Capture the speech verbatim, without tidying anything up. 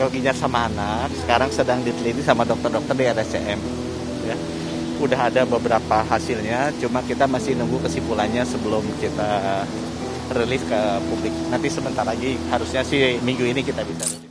neurologinya sama anak sekarang sedang diteliti sama dokter-dokter di R S C M. Ya. Udah ada beberapa hasilnya, cuma kita masih nunggu kesimpulannya sebelum kita rilis ke publik. Nanti sebentar lagi, harusnya sih minggu ini kita bisa rilis.